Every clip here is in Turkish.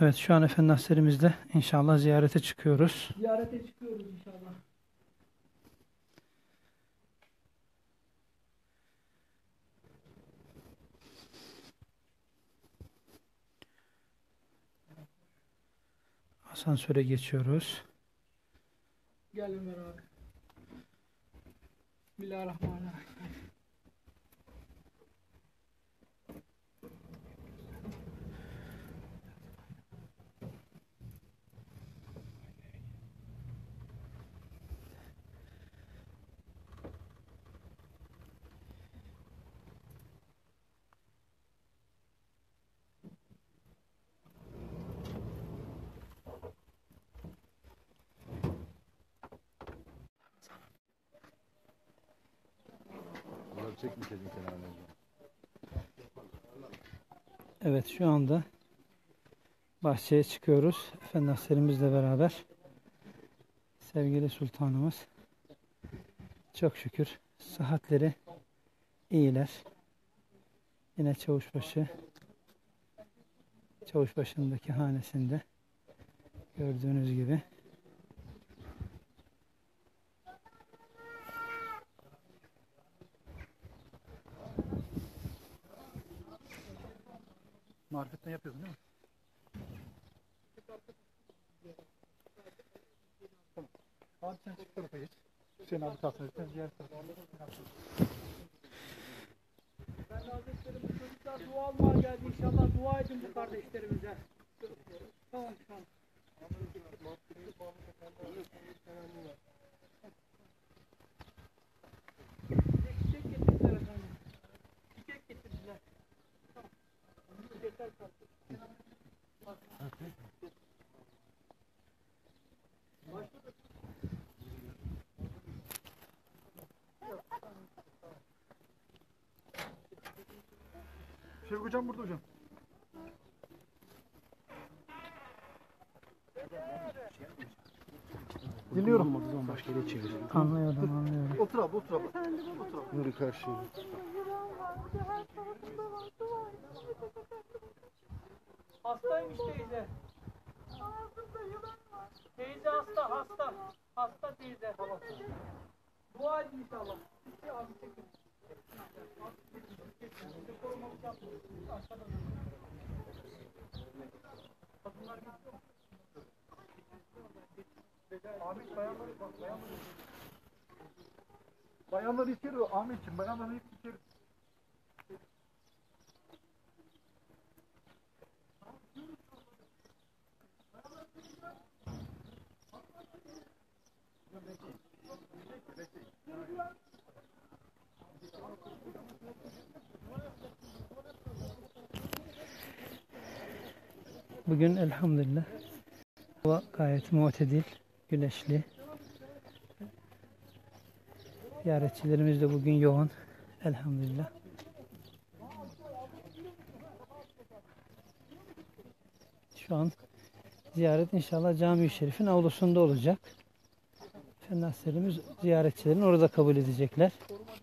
Evet, şu an Efendi Hazretlerimizle inşallah ziyarete çıkıyoruz. Ziyarete çıkıyoruz inşallah. Asansöre geçiyoruz. Gel Ömer abi. Bismillahirrahmanirrahim. Evet, şu anda bahçeye çıkıyoruz. Efendi Hazretlerimizle beraber. Sevgili Sultanımız çok şükür sıhhatleri iyiler. Yine Çavuşbaşı'ndaki hanesinde gördüğünüz gibi. Marifetten yapıyorsun değil mi? Tamam. Abi sen çık tarafa geç. Hüseyin abi kalsın. Sen diğer tarafa. Ben de Hazretlerim çocuklar dua almaya geldi inşallah. Dua edin bu kardeşlerimize. Tamam tamam. Çiçek getirdiler efendim. Çiçek getirdiler. Tamam. Yeter kalsın. Şevik hocam burada hocam. Dinliyorum. Olmadığı zaman başka yere çevir. Anlıyorum. Otur abi, otur abi. Otur abi. Nuri karşıya. Hastaymış teyze. Teyze hasta. Hasta teyze. Dua edin inşallah. Abi çekin. Korumalık yapmayın. Aşağıda. Kadınlar gidiyor. Ahmet bayanları bak, bayanları. Bayanları içeri, Ahmetciğim, bayanları içeri. Bugün elhamdülillah hava gayet mu'tedil, güneşli. Ziyaretçilerimiz de bugün yoğun. Elhamdülillah. Şu an ziyaret inşallah Cami-i Şerif'in avlusunda olacak. Efendi Hazretlerimiz ziyaretçilerini orada kabul edecekler.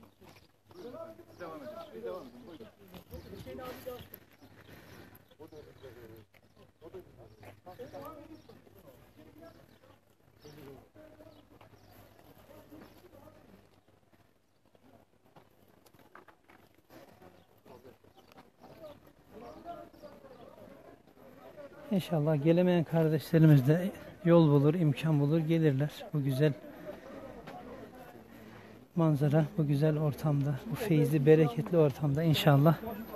İnşallah gelemeyen kardeşlerimiz de yol bulur, imkan bulur, gelirler. Bu güzel manzara, bu güzel ortamda, bu feyizli, bereketli ortamda inşallah.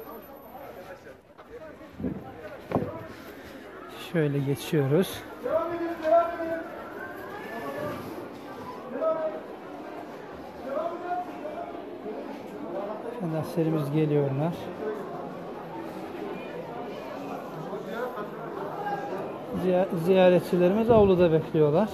Şöyle geçiyoruz. Efendilerimiz geliyorlar. Ziyaretçilerimiz avluda bekliyorlar.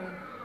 Bismillahirrahmanirrahim.